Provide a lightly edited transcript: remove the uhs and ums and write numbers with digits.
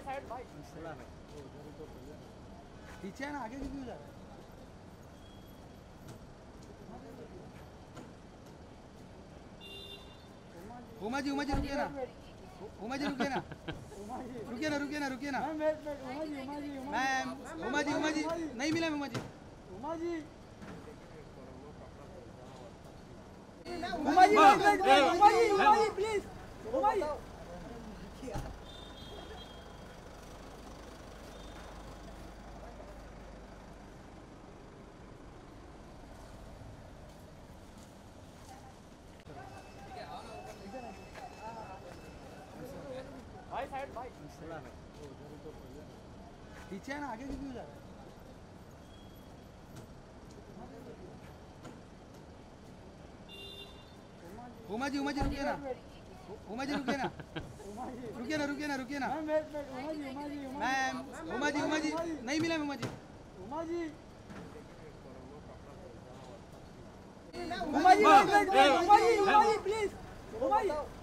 पीछे है ना, आगे क्यों जा रहा है? उमा जी रुकिए ना, उमा जी रुकिए ना, रुकिए ना मैम, उमा जी नहीं मिला उमा जी प्लीज पीछे है ना, आगे क्यों जा रहा है? उमा जी रुकिए ना, रुकिए ना मैम, उमा जी नहीं मिला उमा जी प्लीज